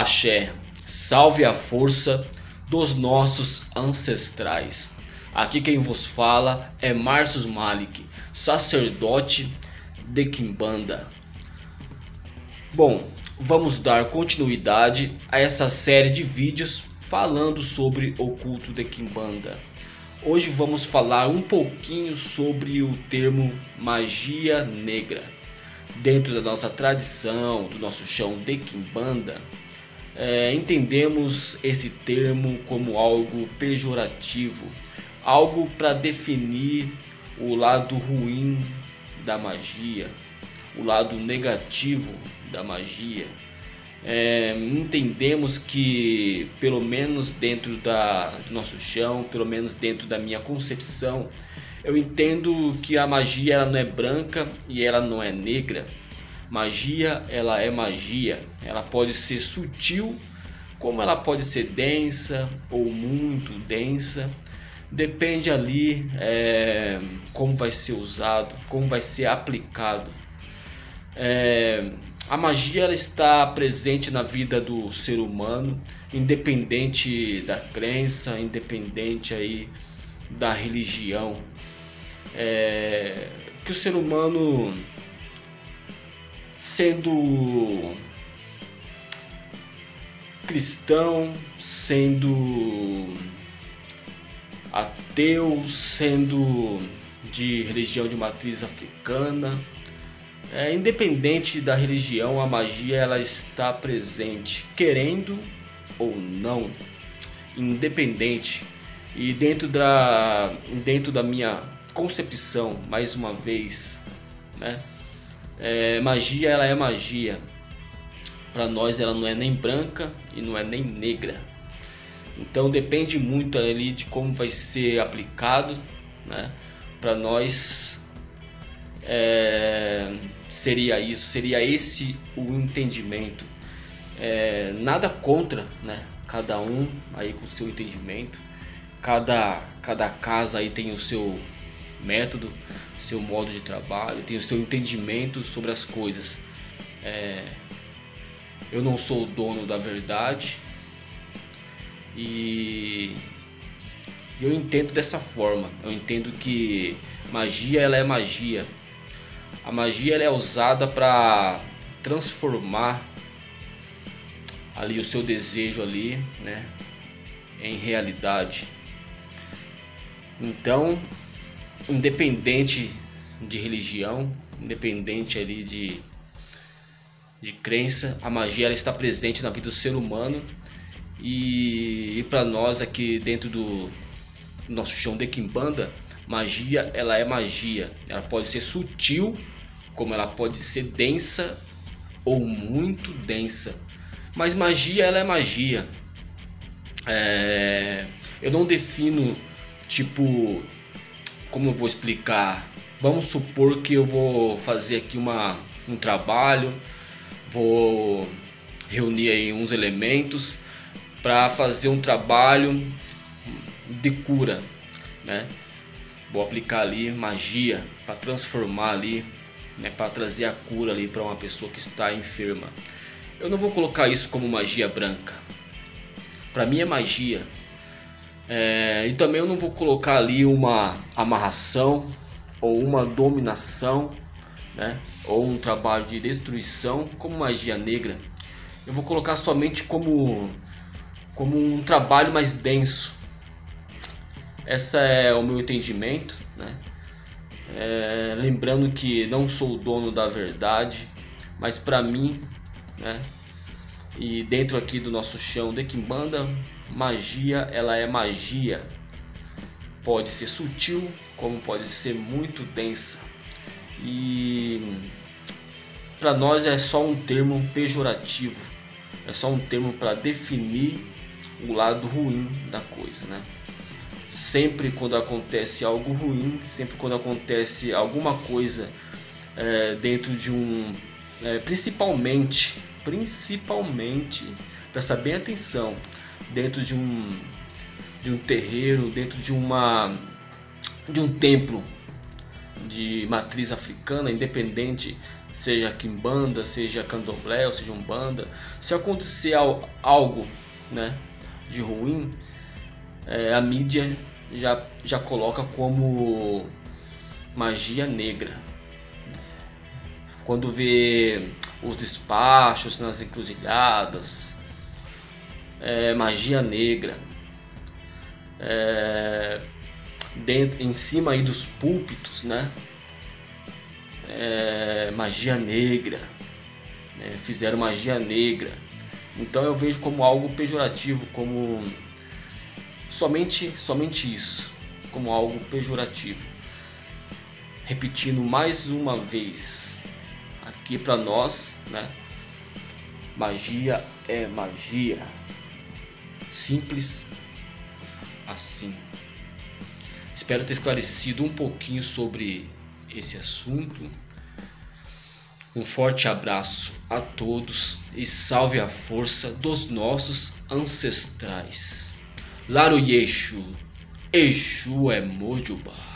Axé, salve a força dos nossos ancestrais. Aqui quem vos fala é Marcius Malik, sacerdote de Quimbanda. Bom, vamos dar continuidade a essa série de vídeos falando sobre o culto de Quimbanda. Hoje vamos falar um pouquinho sobre o termo magia negra. Dentro da nossa tradição, do nosso chão de Quimbanda, entendemos esse termo como algo pejorativo, algo para definir o lado ruim da magia, o lado negativo da magia. Entendemos que, pelo menos dentro do nosso chão, pelo menos dentro da minha concepção, eu entendo que a magia ela não é branca e ela não é negra. Magia ela é magia, ela pode ser sutil, como ela pode ser densa ou muito densa. Depende ali como vai ser usado, como vai ser aplicado. A magia ela está presente na vida do ser humano, independente da crença, independente aí da religião. Que o ser humano, sendo cristão, sendo ateu, sendo de religião de matriz africana, independente da religião, a magia ela está presente, querendo ou não, independente. E dentro da minha concepção, mais uma vez, magia ela é magia. Para nós ela não é nem branca e não é nem negra. Então depende muito ali de como vai ser aplicado, Para nós seria isso, seria esse o entendimento. Nada contra, Cada um aí com o seu entendimento. Cada casa aí tem o seu método, seu modo de trabalho, tem o seu entendimento sobre as coisas. Eu não sou o dono da verdade e eu entendo dessa forma. Eu entendo que magia ela é magia. A magia ela é usada para transformar ali o seu desejo ali, em realidade. Então, independente de religião, independente ali de crença, a magia ela está presente na vida do ser humano. E para nós aqui dentro do nosso chão de Quimbanda, magia ela é magia. Ela pode ser sutil, como ela pode ser densa ou muito densa. Mas magia ela é magia. Eu não defino tipo, como eu vou explicar? Vamos supor que eu vou fazer aqui um trabalho, vou reunir aí uns elementos para fazer um trabalho de cura, Vou aplicar ali magia para transformar ali, para trazer a cura ali para uma pessoa que está enferma. Eu não vou colocar isso como magia branca. Para mim é magia. E também eu não vou colocar ali uma amarração ou uma dominação, ou um trabalho de destruição como magia negra. Eu vou colocar somente como um trabalho mais denso. Esse é o meu entendimento, lembrando que não sou o dono da verdade, mas para mim, e dentro aqui do nosso chão de Quimbanda, magia ela é magia. Pode ser sutil, como pode ser muito densa. E para nós é só um termo pejorativo, é só um termo para definir o lado ruim da coisa, Sempre quando acontece algo ruim, sempre quando acontece alguma coisa dentro de principalmente, presta bem atenção, dentro de um terreiro, dentro de um templo, de matriz africana, independente seja quimbanda, seja candomblé ou seja umbanda, se acontecer algo, né, de ruim, a mídia já coloca como magia negra. Quando vê os despachos nas encruzilhadas, magia negra. Em cima aí dos púlpitos, né? Magia negra, né? Fizeram magia negra. Então eu vejo como algo pejorativo, como somente isso, como algo pejorativo. Repetindo mais uma vez aqui para nós, né? Magia é magia, simples assim. Espero ter esclarecido um pouquinho sobre esse assunto. Um forte abraço a todos e salve a força dos nossos ancestrais. Laru Yeshu, Exu é Mojubá.